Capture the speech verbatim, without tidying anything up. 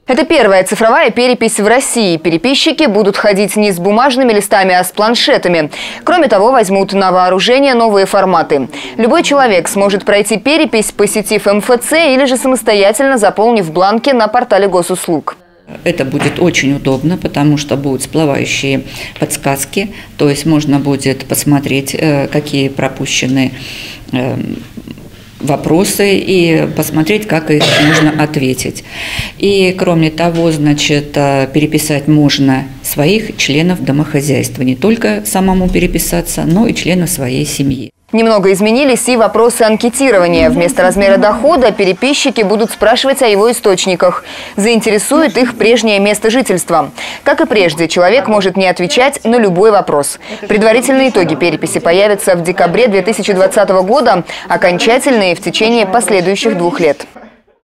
Это первая цифровая перепись в России. Переписчики будут ходить не с бумажными листами, а с планшетами. Кроме того, возьмут на вооружение новые форматы. Любой человек сможет пройти перепись, посетив эм эф цэ или же самостоятельно заполнив бланки на портале госуслуг. Это будет очень удобно, потому что будут всплывающие подсказки, то есть можно будет посмотреть, какие пропущены вопросы и посмотреть, как их можно ответить. И кроме того, значит, переписать можно своих членов домохозяйства. Не только самому переписаться, но и членов своей семьи. Немного изменились и вопросы анкетирования. Вместо размера дохода переписчики будут спрашивать о его источниках. Заинтересует их прежнее место жительства. Как и прежде, человек может не отвечать на любой вопрос. Предварительные итоги переписи появятся в декабре две тысячи двадцатого года, окончательные в течение последующих двух лет.